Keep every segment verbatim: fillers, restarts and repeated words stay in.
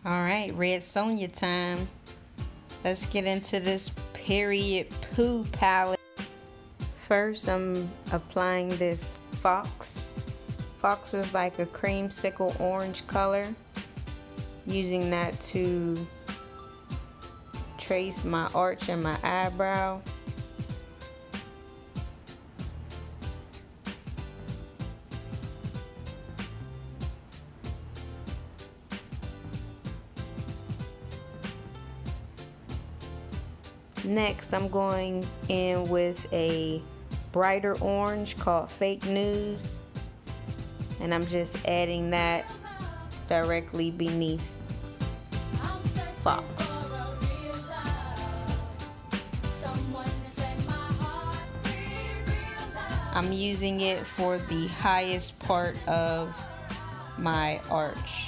Alright, Red Sonia time. Let's get into this Period Pooh palette. First, I'm applying this Fox. Fox is like a creamsicle orange color. Using that to trace my arch and my eyebrow. Next, I'm going in with a brighter orange called Fake News, and I'm just adding that directly beneath Fox. I'm using it for the highest part of my arch.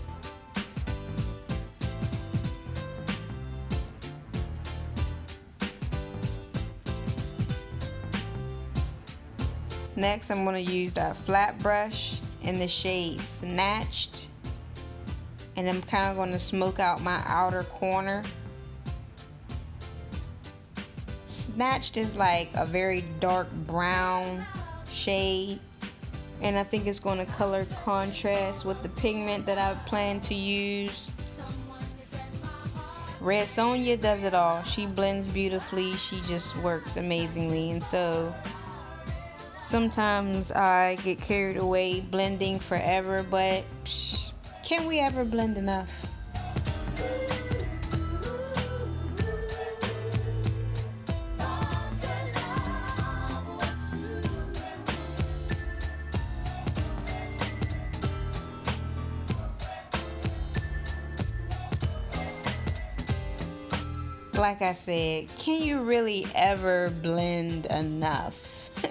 Next, I'm going to use that flat brush in the shade Snatched, and I'm kind of going to smoke out my outer corner. Snatched is like a very dark brown shade, and I think it's going to color contrast with the pigment that I plan to use. Red Sonia does it all. She blends beautifully. She just works amazingly, and so sometimes I get carried away blending forever, but psh, can we ever blend enough? Like I said, can you really ever blend enough?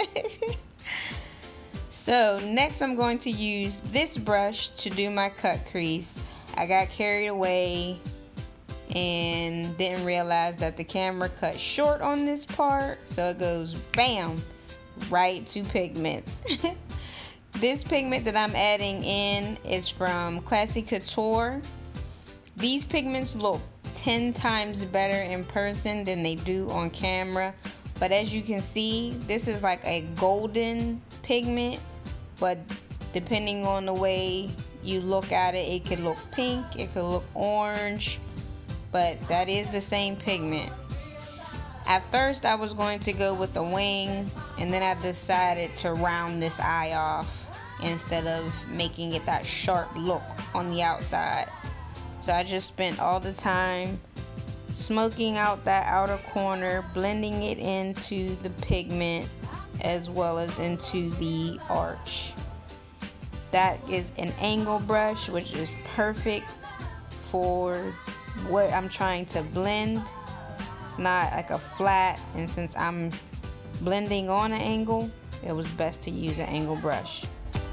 So next I'm going to use this brush to do my cut crease. I got carried away and didn't realize that the camera cut short on this part, so it goes bam right to pigments. This pigment that I'm adding in is from Classy Couture. These pigments look ten times better in person than they do on camera, but as you can see, this is like a golden pigment, but depending on the way you look at it, it could look pink, it could look orange, but that is the same pigment. At first I was going to go with the wing, and then I decided to round this eye off instead of making it that sharp look on the outside. So I just spent all the time smoking out that outer corner, blending it into the pigment as well as into the arch. That is an angle brush, which is perfect for what I'm trying to blend. It's not like a flat, and since I'm blending on an angle, it was best to use an angle brush.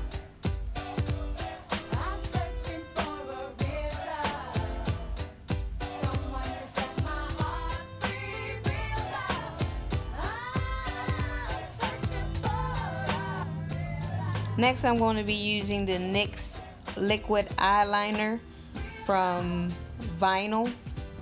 Next, I'm going to be using the N Y X liquid eyeliner from Vinyl.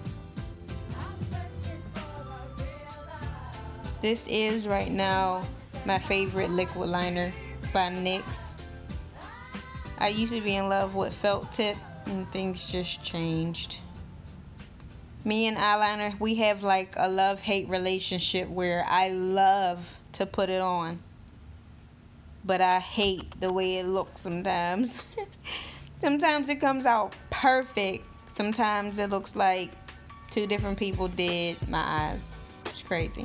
This is right now my favorite liquid liner by N Y X. I used to be in love with felt tip, and things just changed. Me and eyeliner, we have like a love-hate relationship where I love to put it on, but I hate the way it looks sometimes. Sometimes it comes out perfect. Sometimes it looks like two different people did my eyes. It's crazy.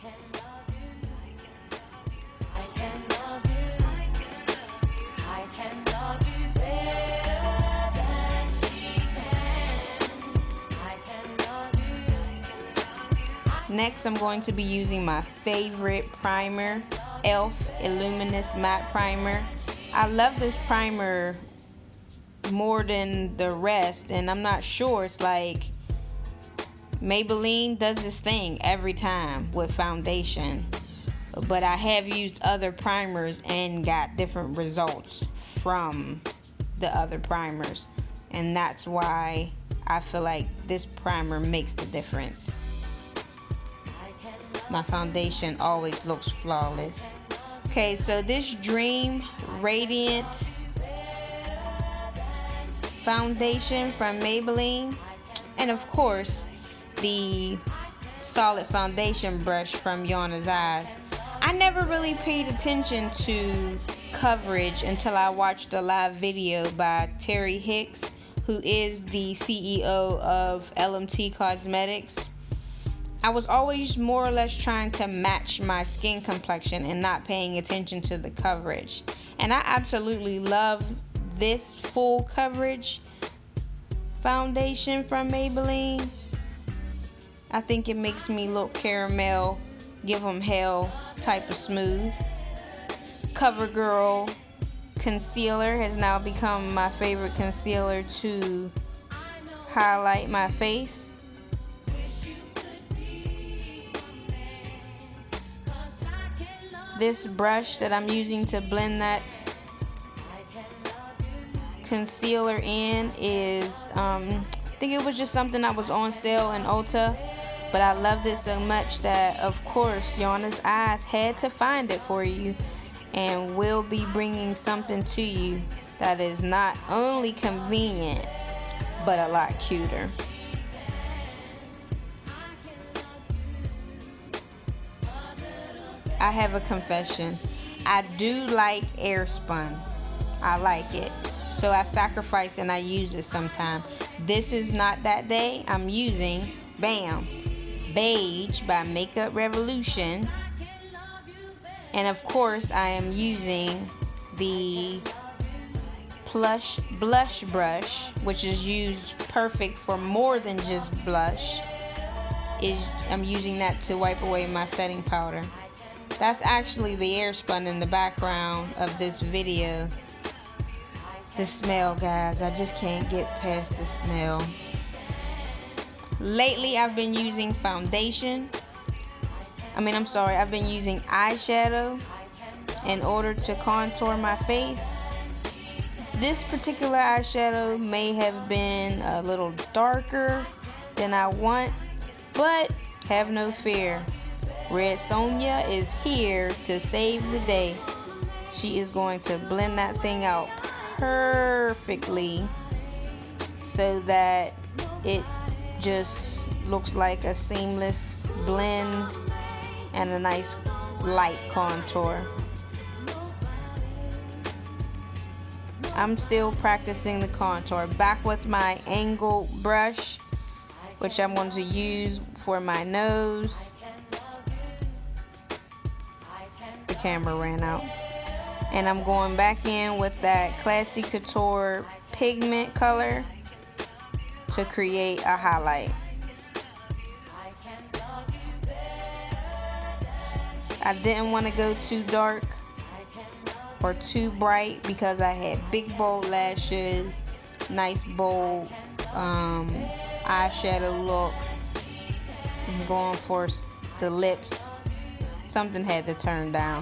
Next, I'm going to be using my favorite primer, e l f Illuminous Matte Primer. I love this primer more than the rest, and I'm not sure. It's like Maybelline does this thing every time with foundation, but I have used other primers and got different results from the other primers, and that's why I feel like this primer makes the difference. My foundation always looks flawless. Okay, so this Dream Radiant foundation from Maybelline, and of course the solid foundation brush from Yana's Eyes. I never really paid attention to coverage until I watched a live video by Terry Hicks, who is the C E O of L M T Cosmetics. I was always more or less trying to match my skin complexion and not paying attention to the coverage. And I absolutely love this full coverage foundation from Maybelline. I think it makes me look caramel, give them hell type of smooth. CoverGirl concealer has now become my favorite concealer to highlight my face. This brush that I'm using to blend that concealer in is, um, I think it was just something that was on sale in Ulta, but I loved it so much that, of course, Yana's Eyes had to find it for you, and will be bringing something to you that is not only convenient, but a lot cuter. I have a confession. I do like Airspun. I like it. So I sacrifice and I use it sometime. This is not that day. I'm using, bam, Beige by Makeup Revolution. And of course I am using the Plush Blush Brush, which is used perfect for more than just blush. Is I'm using that to wipe away my setting powder. That's actually the Airspun in the background of this video. The smell, guys, I just can't get past the smell. Lately, I've been using foundation. I mean, I'm sorry, I've been using eyeshadow in order to contour my face. This particular eyeshadow may have been a little darker than I want, but have no fear. Red Sonia is here to save the day. She is going to blend that thing out perfectly so that it just looks like a seamless blend and a nice light contour. I'm still practicing the contour. Back with my angled brush, which I'm going to use for my nose. The camera ran out. And I'm going back in with that Classy Couture pigment color to create a highlight. I didn't want to go too dark or too bright because I had big bold lashes, nice bold um, eyeshadow look. I'm going for the lips. Something had to turn down.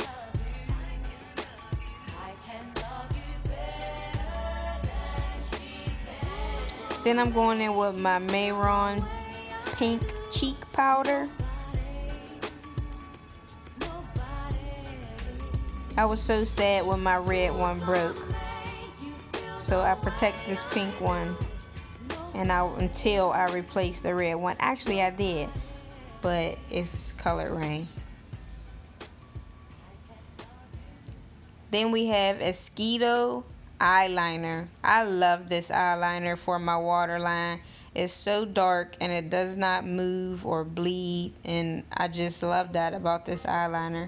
Then I'm going in with my Mayron pink cheek powder. I was so sad when my red one broke. So I protect this pink one and I until I replace the red one. Actually I did, but it's color rain. Then we have Esquito eyeliner. I love this eyeliner for my waterline. It's so dark and it does not move or bleed, and I just love that about this eyeliner.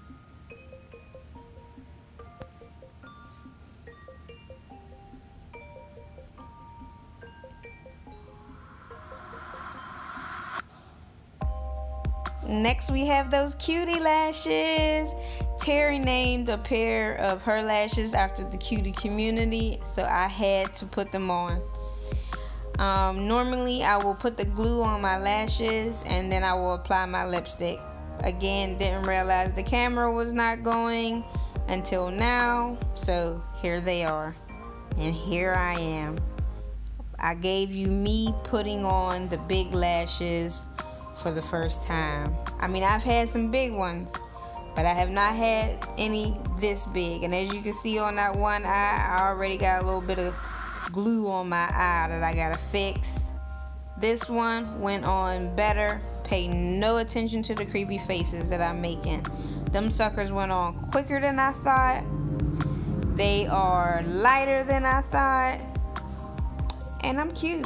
Next we have those Cutie lashes. Terry named a pair of her lashes after the Cutie community, so I had to put them on. Um, normally I will put the glue on my lashes and then I will apply my lipstick. Again, didn't realize the camera was not going until now, so here they are. And here I am. I gave you me putting on the big lashes for the first time. I mean, I've had some big ones, but I have not had any this big. And as you can see on that one eye, I already got a little bit of glue on my eye that I gotta fix. This one went on better. Pay no attention to the creepy faces that I'm making. Them suckers went on quicker than I thought. They are lighter than I thought. And I'm cute.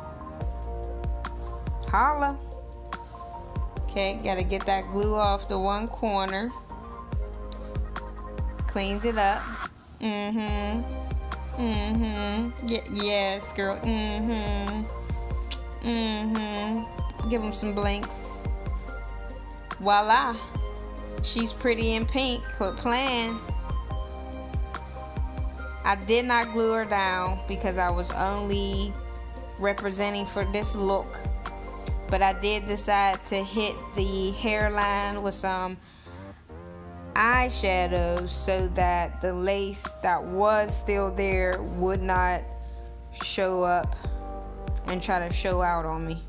Holla. Okay, gotta get that glue off the one corner. Cleaned it up. Mm-hmm. Mm-hmm. Y yes, girl. Mm-hmm. Mm-hmm. Give them some blinks. Voila. She's pretty in pink. Quit playing. I did not glue her down because I was only representing for this look. But I did decide to hit the hairline with some eyeshadows so that the lace that was still there would not show up and try to show out on me.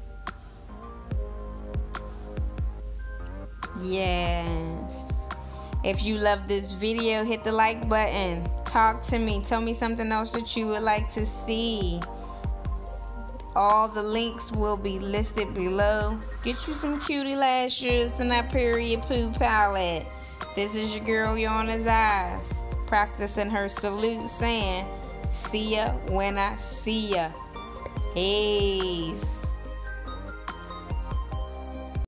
Yes. If you love this video, hit the like button. Talk to me. Tell me something else that you would like to see. All the links will be listed below. Get you some cutie lashes and that Period Pooh palette. This is your girl Yana's Eyes, practicing her salute, saying, see ya when I see ya. Peace.